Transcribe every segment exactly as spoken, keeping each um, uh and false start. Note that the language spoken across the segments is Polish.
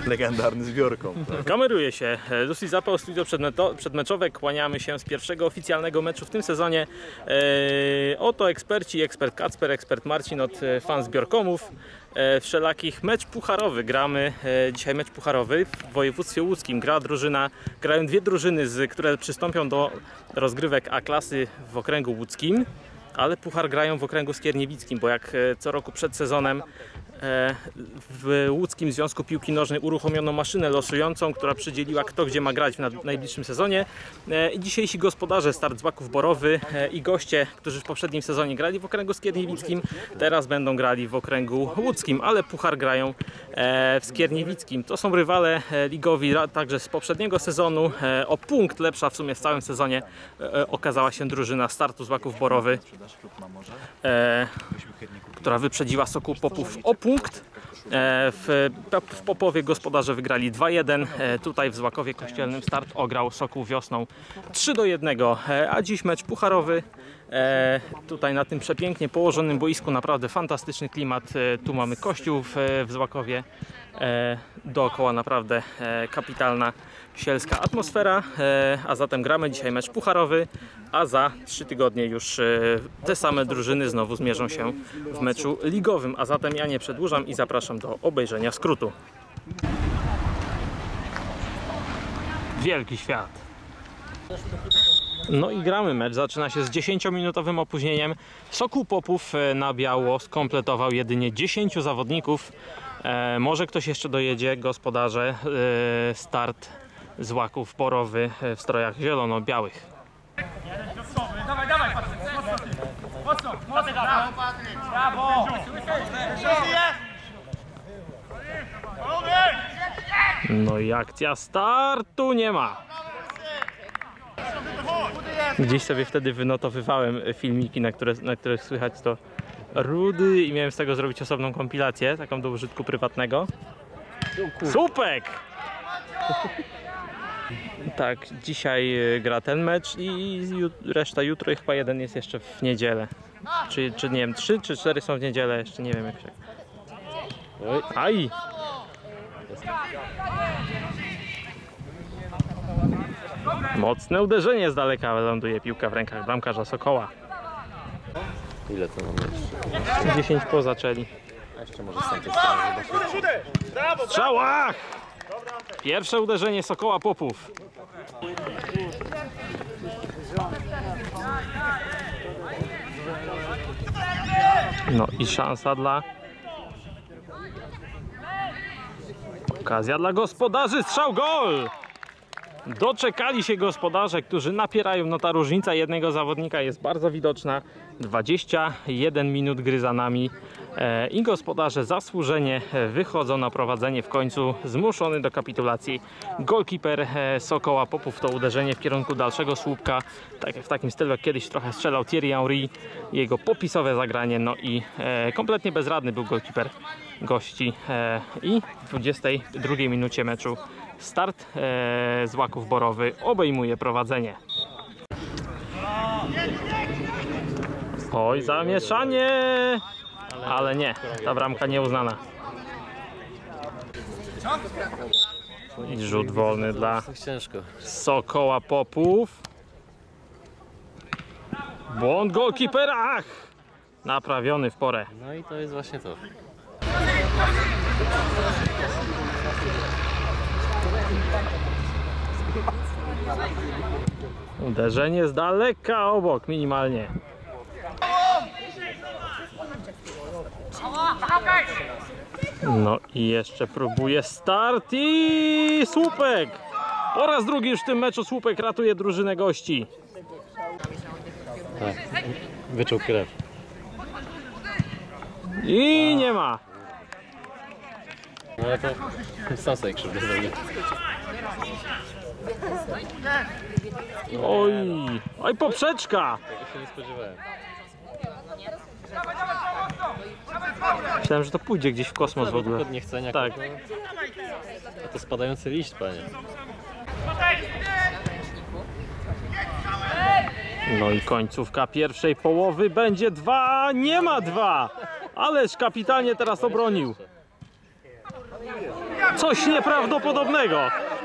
Legendarny zbiorką. Kameruje się. Dosyć zapał studio przedmeczowe. Kłaniamy się z pierwszego oficjalnego meczu w tym sezonie. E, oto eksperci, ekspert Kacper, ekspert Marcin od fan zbiorkomów. E, wszelakich mecz pucharowy gramy. E, dzisiaj mecz pucharowy w województwie łódzkim. Gra drużyna, grają dwie drużyny, z, które przystąpią do rozgrywek A-klasy w okręgu łódzkim. Ale puchar grają w okręgu skierniewickim, bo jak co roku przed sezonem w Łódzkim Związku Piłki Nożnej uruchomiono maszynę losującą, która przydzieliła kto gdzie ma grać w najbliższym sezonie. I dzisiejsi gospodarze Start Złaków Borowy i goście, którzy w poprzednim sezonie grali w okręgu skierniewickim, teraz będą grali w okręgu łódzkim, ale puchar grają w skierniewickim. To są rywale ligowi także z poprzedniego sezonu. O punkt lepsza w sumie w całym sezonie okazała się drużyna Startu Złaków Borowy, która wyprzedziła Sokół Popów o punkt. W, w Popowie gospodarze wygrali dwa jeden. Tutaj w Złakowie Kościelnym Start ograł Sokół Wiosną trzy do jednego. A dziś mecz pucharowy. Tutaj na tym przepięknie położonym boisku naprawdę fantastyczny klimat. Tu mamy kościół w, w Złakowie. Dookoła naprawdę kapitalna sielska atmosfera. A zatem gramy dzisiaj mecz pucharowy, a za trzy tygodnie już te same drużyny znowu zmierzą się w meczu ligowym. A zatem ja nie przedłużam i zapraszam do obejrzenia skrótu. Wielki świat. No i gramy mecz. Zaczyna się z dziesięciominutowym opóźnieniem. Sokół Popów na biało skompletował jedynie dziesięciu zawodników. E, może ktoś jeszcze dojedzie, gospodarze. E, Start Złaków Borowy w strojach zielono-białych. Dawaj, dawaj, Patryk! Mocno, mocno! Brawo, Patryk! Brawo! No i akcja startu nie ma. Gdzieś sobie wtedy wynotowywałem filmiki, na, które, na których słychać to rudy i miałem z tego zrobić osobną kompilację, taką do użytku prywatnego. Słupek! Tak, dzisiaj gra ten mecz i reszta jutro i chyba jeden jest jeszcze w niedzielę. Czy, czy nie wiem, trzy czy cztery są w niedzielę, jeszcze nie wiem jak się... Oj, aj! Mocne uderzenie z daleka, ląduje piłka w rękach bramkarza Sokoła. Ile to mamy jeszcze? dziesięć po zaczęli. A jeszcze może z tamtej strony zobaczyć. Strzałach! Pierwsze uderzenie Sokoła Popów. No i szansa dla... Okazja dla gospodarzy, strzał, gol! Doczekali się gospodarze, którzy napierają, no ta różnica jednego zawodnika jest bardzo widoczna. dwadzieścia jeden minut gry za nami e, i gospodarze zasłużenie wychodzą na prowadzenie, w końcu zmuszony do kapitulacji golkiper e, Sokoła Popów. To uderzenie w kierunku dalszego słupka, tak w takim stylu jak kiedyś trochę strzelał Thierry Henry, jego popisowe zagranie, no i e, kompletnie bezradny był golkiper gości e, i w dwudziestej drugiej minucie meczu Start e, Złaków Borowy obejmuje prowadzenie. Oj, zamieszanie! Ale nie, ta bramka nieuznana. I rzut wolny dla Sokoła Popów. Błąd golkipera! Ach! Naprawiony w porę. No i to jest właśnie to. Uderzenie z daleka obok, minimalnie. No i jeszcze próbuje start i słupek! Po raz drugi już w tym meczu słupek ratuje drużynę gości. Tak, wyczuł krew. I nie ma. No ale to sam sobie krzywdę zrobił. Oj, oj poprzeczka! Tego się nie spodziewałem. Myślałem, że to pójdzie gdzieś w kosmos w ogóle. Od niechcenia. Tak. A to spadający liść, panie. No i końcówka pierwszej połowy będzie dwa, nie ma dwa! Ależ kapitalnie teraz obronił. Coś nieprawdopodobnego.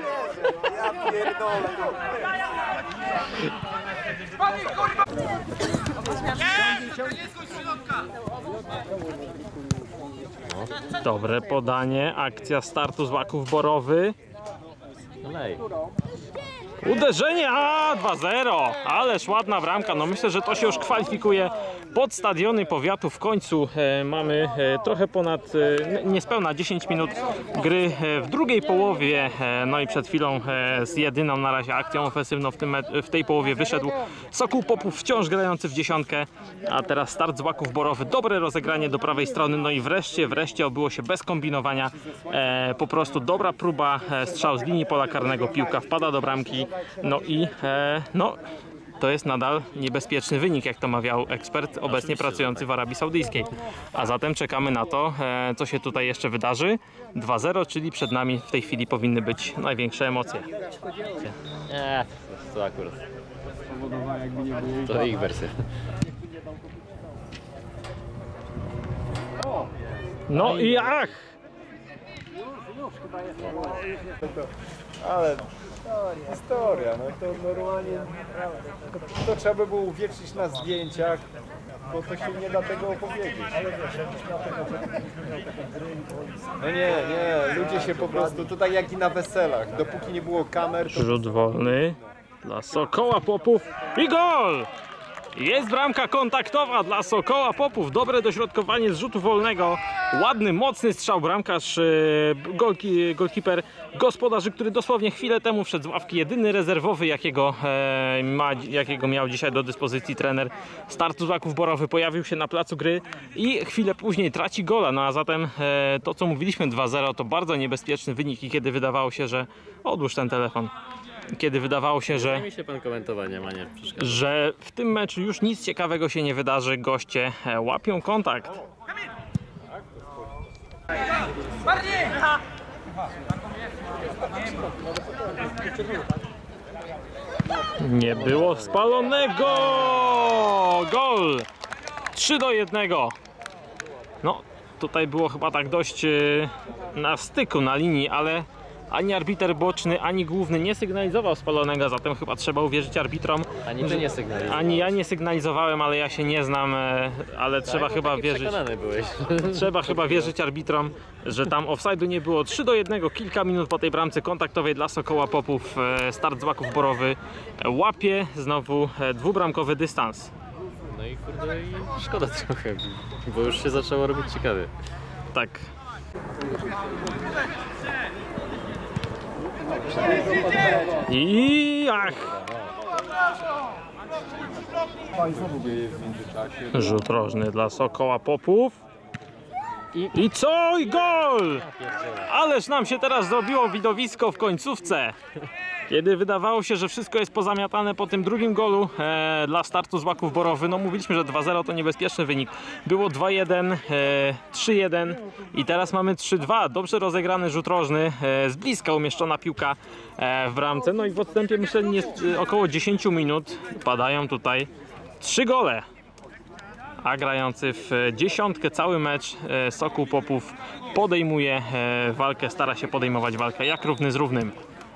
Dobre podanie, akcja startu z Łaków Borowy. Lej. Uderzenie, a dwa zero, ależ ładna bramka, no myślę, że to się już kwalifikuje pod stadiony powiatu. W końcu e, mamy e, trochę ponad, e, niespełna dziesięć minut gry e, w drugiej połowie, e, no i przed chwilą e, z jedyną na razie akcją ofensywną w, tym, w tej połowie wyszedł Sokół Popów, wciąż grający w dziesiątkę, a teraz start z Łaków Borowy, dobre rozegranie do prawej strony, no i wreszcie, wreszcie obyło się bez kombinowania, e, po prostu dobra próba, e, strzał z linii pola karnego, piłka wpada do bramki. No i e, no, to jest nadal niebezpieczny wynik, jak to mawiał ekspert obecnie pracujący w Arabii Saudyjskiej. A zatem czekamy na to, e, co się tutaj jeszcze wydarzy. dwa zero, czyli przed nami w tej chwili powinny być największe emocje. Nie, to akurat. To ich wersja. No i ach! Ale historia, no to normalnie to, to trzeba by było uwiecznić na zdjęciach, bo to się nie da tego opowiedzieć. No nie, nie, ludzie się po prostu, to tak jak i na weselach, dopóki nie było kamer, to... Rzut wolny dla Sokoła Popów i gol! Jest bramka kontaktowa dla Sokoła Popów. Dobre dośrodkowanie z rzutu wolnego. Ładny, mocny strzał. Bramkarz, golki, golkiper gospodarzy, który dosłownie chwilę temu wszedł z ławki. Jedyny rezerwowy, jakiego, e, ma, jakiego miał dzisiaj do dyspozycji trener startu z Łaków Borowy, pojawił się na placu gry i chwilę później traci gola. No a zatem e, to, co mówiliśmy, dwa zero, to bardzo niebezpieczny wynik i kiedy wydawało się, że... Odłóż ten telefon. Kiedy wydawało się, że, Zajmij się pan komentowaniem, a nie przeszkadza. że w tym meczu już nic ciekawego się nie wydarzy, goście e, łapią kontakt. Nie było spalonego! Gol! trzy do jednego. No, tutaj było chyba tak dość e, na styku, na linii, ale ani arbiter boczny, ani główny nie sygnalizował spalonego, zatem chyba trzeba uwierzyć arbitrom. Ani ty nie sygnalizowałeś. Ani ja nie sygnalizowałem, ale ja się nie znam, e, ale trzeba Tak, chyba taki wierzyć. przekonany byłeś. Trzeba chyba wierzyć arbitrom, że tam offside'u nie było. trzy do jednego, kilka minut po tej bramce kontaktowej dla Sokoła Popów. e, Start z Łaków Borowy e, łapie znowu e, dwubramkowy dystans. No i kurde, i szkoda trochę, bo już się zaczęło robić ciekawie. Tak. I ach! Rzut rożny dla Sokoła Popów. I co? I gol! Ależ nam się teraz zrobiło widowisko w końcówce. Kiedy wydawało się, że wszystko jest pozamiatane po tym drugim golu e, dla startu z Łaków Borowy. No mówiliśmy, że dwa zero to niebezpieczny wynik. Było dwa jeden, e, trzy jeden i teraz mamy trzy dwa. Dobrze rozegrany rzut rożny, e, z bliska umieszczona piłka e, w bramce. No i w odstępie myślę nie, około dziesięć minut padają tutaj trzy gole. A grający w dziesiątkę cały mecz e, Sokół Popów podejmuje e, walkę, stara się podejmować walkę jak równy z równym.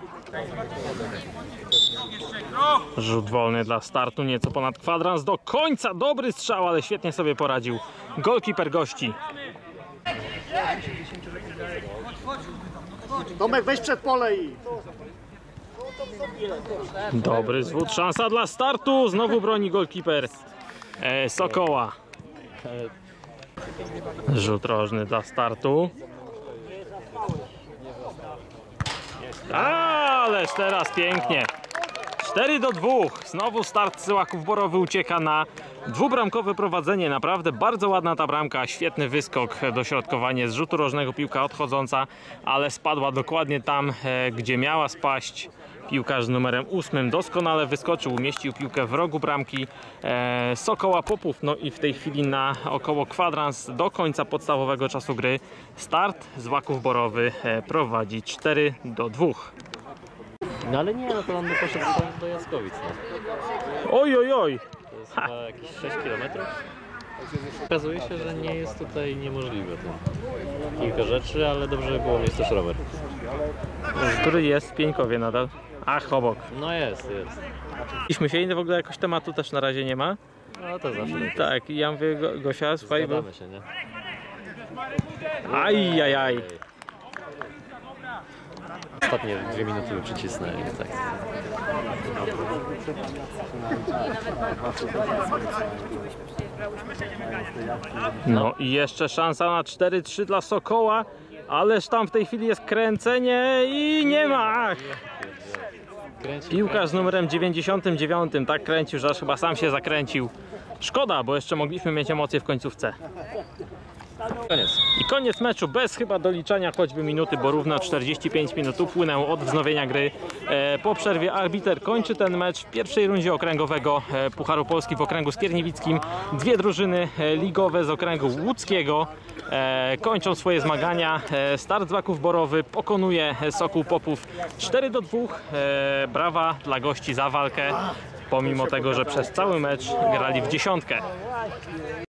Rzut wolny dla startu, nieco ponad kwadrans do końca, dobry strzał, ale świetnie sobie poradził golkiper gości. Tomek, weź przed pole i... Dobry zwód, szansa dla startu, znowu broni golkiper e, Sokoła. Rzut rożny dla startu. Ależ teraz pięknie. cztery do dwóch. Znowu start z Łaków Borowy ucieka na dwubramkowe prowadzenie. Naprawdę bardzo ładna ta bramka. Świetny wyskok, dośrodkowanie z rzutu rożnego, piłka odchodząca, ale spadła dokładnie tam, gdzie miała spaść. Piłkarz z numerem ósmym doskonale wyskoczył, umieścił piłkę w rogu bramki e, Sokoła Popów. No i w tej chwili na około kwadrans do końca podstawowego czasu gry start z Łaków Borowy e, prowadzi cztery do dwóch. No ale nie, no to on by poszedł do, do Jackowic, no. Oj, oj, oj. To jest chyba jakieś sześć kilometrów. Okazuje się, że nie jest tutaj niemożliwe to. Kilka rzeczy, ale dobrze by było mieć też rower. Który jest w Pieńkowie nadal. Ach, obok. No jest, jest. Mieliśmy się i w ogóle jakoś tematu też na razie nie ma. No to zawsze lepiej. Tak, i ja mówię, Go, Gosia, słuchaj, bo... Zgadamy się, nie? Aj, aj, aj. Ostatnie dwie minuty by przycisnę i tak. No i jeszcze szansa na cztery trzy dla Sokoła, ależ tam w tej chwili jest kręcenie i nie ma! Ach. Kręci, Piłkarz z numerem dziewięćdziesiątym dziewiątym tak kręcił, że aż chyba sam się zakręcił. Szkoda, bo jeszcze mogliśmy mieć emocje w końcówce. Koniec. I koniec meczu bez chyba doliczania choćby minuty, bo równo czterdzieści pięć minut upłynęło od wznowienia gry. E, po przerwie arbiter kończy ten mecz w pierwszej rundzie okręgowego e, Pucharu Polski w okręgu skierniewickim. Dwie drużyny e, ligowe z okręgu łódzkiego e, kończą swoje zmagania. E, Start Złaków Borowy pokonuje Sokół Popów cztery do dwóch. E, brawa dla gości za walkę, pomimo tego, że przez cały mecz grali w dziesiątkę.